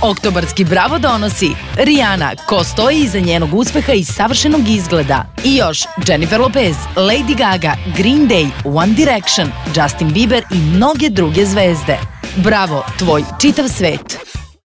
Oktobarski Bravo donosi Rihanna, ko stoji iza njenog uspeha i savršenog izgleda. I još Jennifer Lopez, Lady Gaga, Green Day, One Direction, Justin Bieber i mnoge druge zvezde. Bravo, tvoj čitav svet.